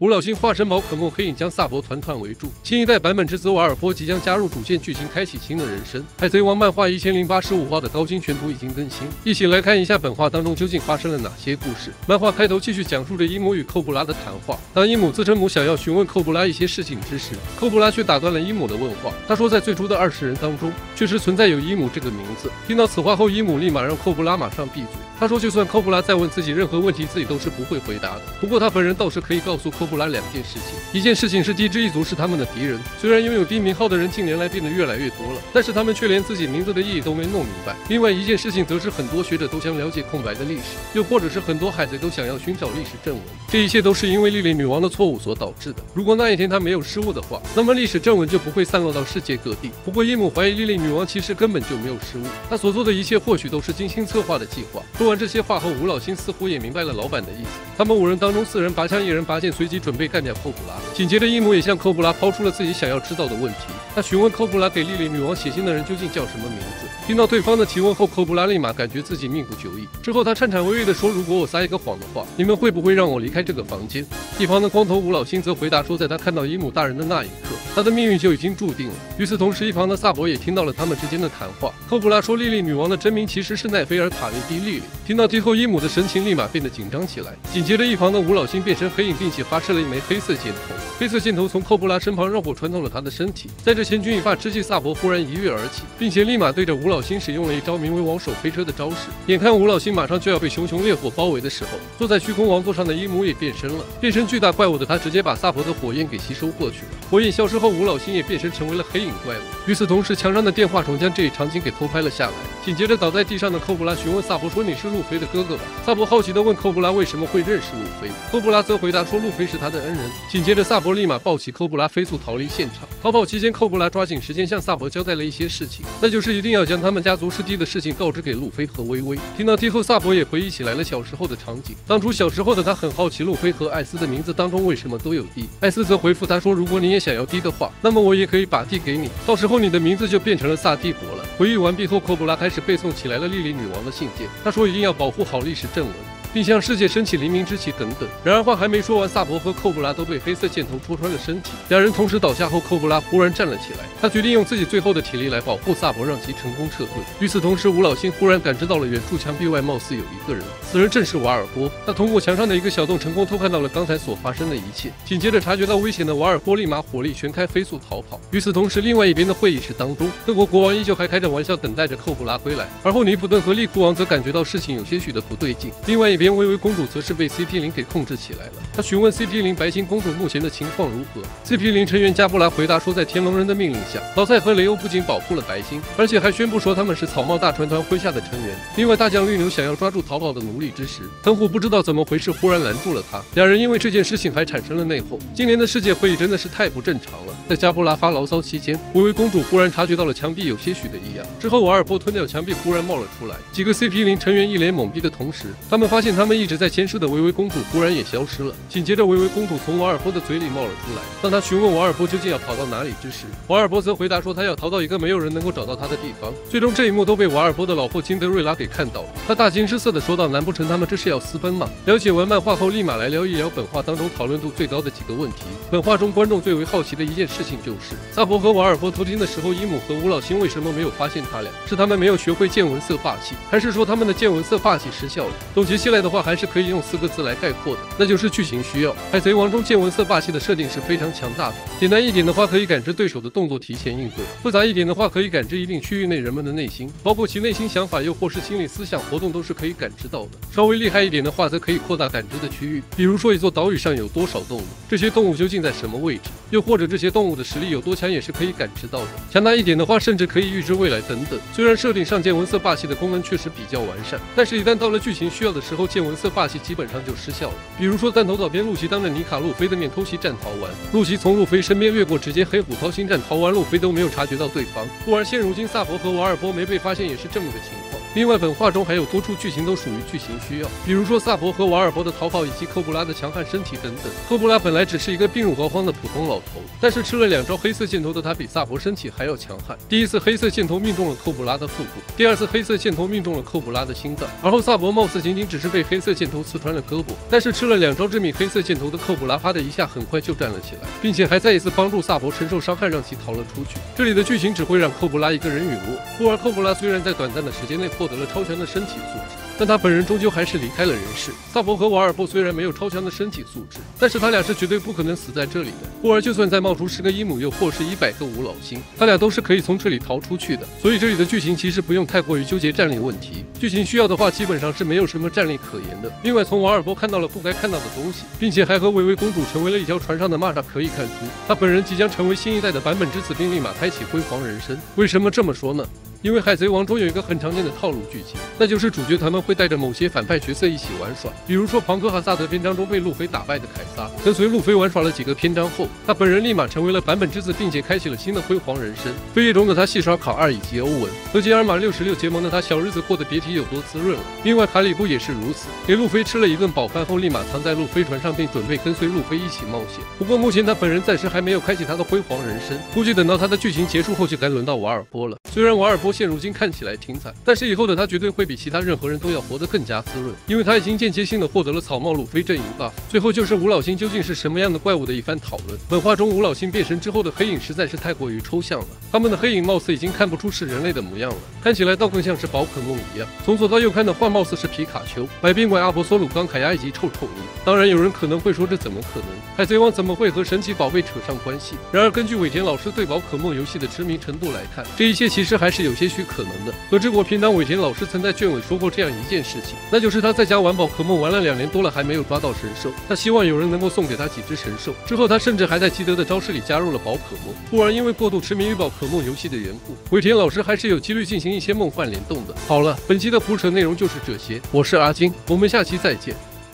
吴老星化身宝可梦黑影将萨博团围住。新一代版本之子瓦尔波即将加入主线剧情，开启新的人生。海贼王漫画1085话的高清全图已经更新，一起来看一下本话当中究竟发生了哪些故事。漫画开头继续讲述着伊姆与寇布拉的谈话。当伊姆自称母想要询问寇布拉一些事情之时，寇布拉却打断了伊姆的问话。他说，在最初的20人当中，确实存在有伊姆这个名字。听到此话后，伊姆立马让寇布拉马上闭嘴。他说，就算寇布拉再问自己任何问题，自己都是不会回答的。不过他本人倒是可以告诉寇布拉2件事情。一件事情是帝之一族是他们的敌人，虽然拥有低名号的人近年来变得越来越多了，但是他们却连自己名字的意义都没弄明白。另外一件事情则是很多学者都想了解空白的历史，又或者是很多海贼都想要寻找历史正文。这一切都是因为莉莉女王的错误所导致的。如果那一天她没有失误的话，那么历史正文就不会散落到世界各地。不过伊姆怀疑莉莉女王其实根本就没有失误，她所做的一切或许都是精心策划的计划。说完这些话后，吴老星似乎也明白了老板的意思。他们5人当中4人拔枪，1人拔剑，随即准备干掉寇布拉。紧接着伊姆也向寇布拉抛出了自己想要知道的问题。他询问寇布拉给莉莉女王写信的人究竟叫什么名字。听到对方的提问后，寇布拉立马感觉自己命不久矣。之后他颤颤巍巍地说，如果我撒一个谎的话，你们会不会让我离开这个房间？一旁的光头吴老星则回答说，在他看到伊姆大人的那一刻，他的命运就已经注定了。与此同时，一旁的萨博也听到了他们之间的谈话。寇布拉说，莉莉女王的真名其实是奈菲尔卡雷蒂莉莉。听到最后，伊姆的神情立马变得紧张起来。紧接着，一旁的吴老星变成黑影，并且发射了一枚黑色箭头。黑色箭头从寇布拉身旁绕过，穿透了他的身体。在这千钧一发之际，萨博忽然一跃而起，并且立马对着吴老星使用了一招名为王手飞车的招式。眼看吴老星马上就要被熊熊烈火包围的时候，坐在虚空王座上的伊姆也变身了。变身巨大怪物的他直接把萨博的火焰给吸收过去了。火焰消失后，吴老星也变身成为了黑影怪物。与此同时，墙上的电话筒将这一场景给偷拍了下来。紧接着倒在地上的寇布拉询问萨博说，你是路飞的哥哥吧？萨博好奇地问寇布拉为什么会认识路飞。寇布拉则回答说，路飞是他的恩人。紧接着萨博立马抱起寇布拉飞速逃离现场。逃跑期间，寇布拉抓紧时间向萨博交代了一些事情，那就是一定要将他们家族失地的事情告知给路飞和微微。听到 T 后，萨博也回忆起来了小时候的场景。当初小时候的他很好奇路飞和艾斯的名字当中为什么都有 D。艾斯则回复他说，如果你也想要 D 的话，那么我也可以把 D 给你，到时候你的名字就变成了萨帝国了。回忆完毕后，寇布拉开始背诵起来了莉莉女王的信件。他说一定要保护好历史正文，并向世界升起黎明之旗等等。然而话还没说完，萨博和寇布拉都被黑色箭头戳穿了身体，2人同时倒下后，寇布拉忽然站了起来。他决定用自己最后的体力来保护萨博，让其成功撤退。与此同时，吴老星忽然感知到了远处墙壁外貌似有一个人，此人正是瓦尔波。他通过墙上的一个小洞成功偷看到了刚才所发生的一切。紧接着察觉到危险的瓦尔波立马火力全开，飞速逃跑。与此同时，另外一边的会议室当中，各国国王依旧还开着玩笑，等待着寇布拉归来。而后尼普顿和利库王则感觉到事情有些许的不对劲。另外一边，薇薇公主则是被 CP0 给控制起来了。她询问 CP0 白金公主目前的情况如何。CP0 成员加布拉回答说，在天龙人的命令下，老蔡和雷欧不仅保护了白金，而且还宣布说他们是草帽大船团麾下的成员。另外，大将绿牛想要抓住逃跑的奴隶之时，藤虎不知道怎么回事忽然拦住了他。2人因为这件事情还产生了内讧。今年的世界会议真的是太不正常了。在加布拉发牢骚期间，薇薇公主忽然察觉到了墙壁有些许的异样。之后，瓦尔波吞掉墙壁忽然冒了出来。几个 CP0 成员一脸懵逼的同时，他们发现他们一直在监视的薇薇公主忽然也消失了。紧接着，薇薇公主从瓦尔波的嘴里冒了出来。当她询问瓦尔波究竟要跑到哪里之时，瓦尔波则回答说他要逃到一个没有人能够找到他的地方。最终这一幕都被瓦尔波的老婆金德瑞拉给看到了。他大惊失色地说道，难不成他们这是要私奔吗？了解完漫画后，立马来聊一聊本画当中讨论度最高的几个问题。本画中观众最为好奇的一件事情就是，萨博和瓦尔波偷听的时候，伊姆和吴老星为什么没有发现他俩？是他们没有学会见闻色霸气，还是说他们的见闻色霸气失效了？总结下来的话，还是可以用4个字来概括的，那就是剧情需要。海贼王中见闻色霸气的设定是非常强大的。简单一点的话，可以感知对手的动作，提前应对；复杂一点的话，可以感知一定区域内人们的内心，包括其内心想法，又或是心理思想活动，都是可以感知到的。稍微厉害一点的话，则可以扩大感知的区域，比如说一座岛屿上有多少动物，这些动物究竟在什么位置，又或者这些动物的实力有多强，也是可以感知到的。强大一点的话，甚至可以预知未来等等。虽然设定上见闻色霸气的功能确实比较完善，但是一旦到了剧情需要的时候，见闻色霸气基本上就失效了。比如说弹头岛边，露西当着尼卡路飞的面偷袭战逃完，露西从路飞身边越过，直接黑虎掏心战逃完，路飞都没有察觉到对方。故而现如今萨博和瓦尔波没被发现也是这么个情况。 另外，本画中还有多处剧情都属于剧情需要，比如说萨博和瓦尔波的逃跑以及科布拉的强悍身体等等。科布拉本来只是一个病入膏肓的普通老头，但是吃了2招黑色箭头的他比萨博身体还要强悍。第一次黑色箭头命中了科布拉的腹部，第2次黑色箭头命中了科布拉的心脏，而后萨博貌似仅仅只是被黑色箭头刺穿了胳膊，但是吃了2招致命黑色箭头的科布拉啪的一下很快就站了起来，并且还再一次帮助萨博承受伤害，让其逃了出去。这里的剧情只会让科布拉一个人陨落，故而科布拉虽然在短暂的时间内获得了超强的身体素质，但他本人终究还是离开了人世。萨博和瓦尔波虽然没有超强的身体素质，但是他俩是绝对不可能死在这里的，故而就算再冒出10个伊姆又或是100个五老星，他俩都是可以从这里逃出去的。所以这里的剧情其实不用太过于纠结战力问题，剧情需要的话基本上是没有什么战力可言的。另外，从瓦尔波看到了不该看到的东西，并且还和维维公主成为了一条船上的蚂蚱，可以看出他本人即将成为新一代的版本之子，并立马开启辉煌人生。为什么这么说呢？因为海贼王中有一个很常见的套路剧情，那就是主角团们会带着某些反派角色一起玩耍。比如说庞克哈萨德篇章中被路飞打败的凯撒，跟随路飞玩耍了几个篇章后，他本人立马成为了版本之子，并且开启了新的辉煌人生。飞页中的他戏耍考2以及欧文，和杰尔玛66结盟的他小日子过得别提有多滋润了。另外卡里布也是如此，给路飞吃了一顿饱饭后，立马藏在路飞船上，并准备跟随路飞一起冒险。不过目前他本人暂时还没有开启他的辉煌人生，估计等到他的剧情结束后就该轮到瓦尔波了。虽然瓦尔波现如今看起来挺惨，但是以后的他绝对会比其他任何人都要活得更加滋润，因为他已经间接性的获得了草帽路飞阵营 buff。最后就是五老星究竟是什么样的怪物的一番讨论。本画中五老星变身之后的黑影实在是太过于抽象了，他们的黑影貌似已经看不出是人类的模样了，看起来倒更像是宝可梦一样。从左到右看的话，貌似是皮卡丘、百变怪阿波索鲁、钢凯亚以及臭臭尼。当然有人可能会说，这怎么可能？海贼王怎么会和神奇宝贝扯上关系？然而根据尾田老师对宝可梦游戏的痴迷程度来看，这一切其实还是有些许可能的。和之国篇章尾田老师曾在卷尾说过这样一件事情，那就是他在家玩宝可梦玩了2年多了，还没有抓到神兽，他希望有人能够送给他几只神兽。之后他甚至还在基德的招式里加入了宝可梦。故而因为过度痴迷于宝可梦游戏的缘故，尾田老师还是有几率进行一些梦幻联动的。好了，本期的胡扯内容就是这些，我是阿金，我们下期再见。